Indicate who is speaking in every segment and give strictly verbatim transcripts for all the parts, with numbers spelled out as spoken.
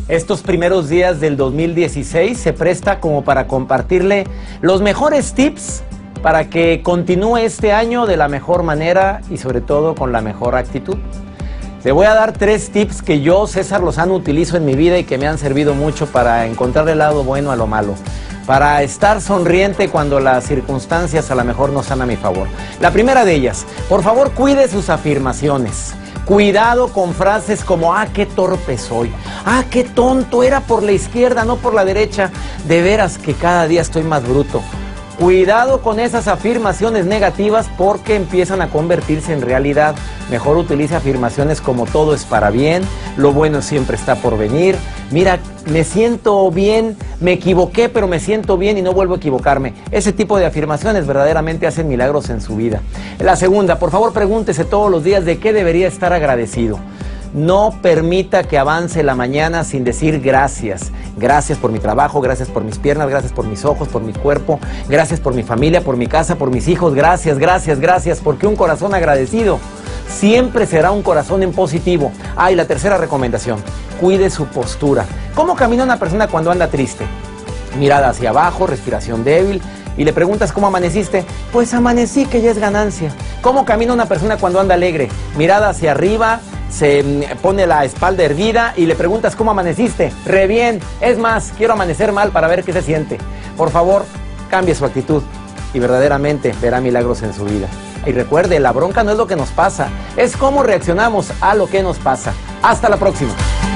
Speaker 1: Estos primeros días del dos mil dieciséis se presta como para compartirle los mejores tips para que continúe este año de la mejor manera y sobre todo con la mejor actitud. Le voy a dar tres tips que yo, César Lozano, utilizo en mi vida y que me han servido mucho para encontrar el lado bueno a lo malo, para estar sonriente cuando las circunstancias a lo mejor no están a mi favor. La primera de ellas, por favor cuide sus afirmaciones. Cuidado con frases como, ah, qué torpe soy, ah, qué tonto, era por la izquierda, no por la derecha, de veras que cada día estoy más bruto. Cuidado con esas afirmaciones negativas porque empiezan a convertirse en realidad. Mejor utilice afirmaciones como todo es para bien, lo bueno siempre está por venir. Mira, me siento bien, me equivoqué, pero me siento bien y no vuelvo a equivocarme. Ese tipo de afirmaciones verdaderamente hacen milagros en su vida. La segunda, por favor pregúntese todos los días de qué debería estar agradecido. No permita que avance la mañana sin decir gracias. Gracias por mi trabajo, gracias por mis piernas, gracias por mis ojos, por mi cuerpo, gracias por mi familia, por mi casa, por mis hijos. Gracias, gracias, gracias, porque un corazón agradecido siempre será un corazón en positivo. Ah, y la tercera recomendación, cuide su postura. ¿Cómo camina una persona cuando anda triste? Mirada hacia abajo, respiración débil. Y le preguntas cómo amaneciste, pues amanecí, que ya es ganancia. ¿Cómo camina una persona cuando anda alegre? Mirada hacia arriba, se pone la espalda erguida y le preguntas cómo amaneciste. Re bien, es más, quiero amanecer mal para ver qué se siente. Por favor, cambie su actitud y verdaderamente verá milagros en su vida. Y recuerde, la bronca no es lo que nos pasa, es cómo reaccionamos a lo que nos pasa. Hasta la próxima.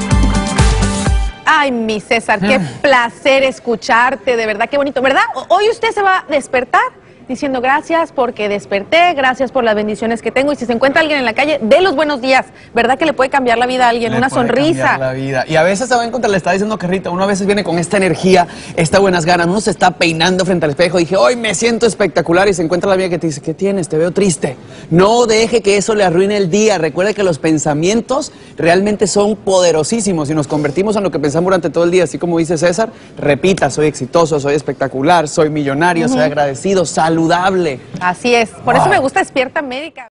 Speaker 2: Ay, mi César, qué placer escucharte, de verdad, qué bonito, ¿verdad? Hoy usted se va a despertar diciendo gracias porque desperté, gracias por las bendiciones que tengo, y si se encuentra alguien en la calle, dé los buenos días, ¿verdad que le puede cambiar la vida a alguien?
Speaker 3: Le
Speaker 2: Una
Speaker 3: puede
Speaker 2: sonrisa.
Speaker 3: cambiar la vida. Y a veces se va a encontrar, le está diciendo Carrita, uno a veces viene con esta energía, estas buenas ganas, uno se está peinando frente al espejo, dije, hoy me siento espectacular, y se encuentra la amiga que te dice, ¿qué tienes? Te veo triste. No deje que eso le arruine el día. Recuerde que los pensamientos realmente son poderosísimos y nos convertimos en lo que pensamos durante todo el día, así como dice César, repita, soy exitoso, soy espectacular, soy millonario, uh-huh. soy agradecido, saludable.
Speaker 2: Así es, por wow. eso me gusta Despierta América.